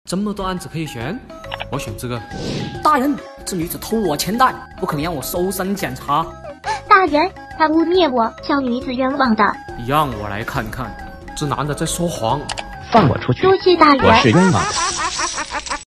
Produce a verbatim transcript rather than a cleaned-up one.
这么多案子可以选，我选这个。 大人，这女子偷我钱袋，不可能让我搜身检查。 大人，她污蔑我，小女子冤枉的。 让我来看看，这男的在说谎。 放我出去！ 多谢大人。 我是冤枉。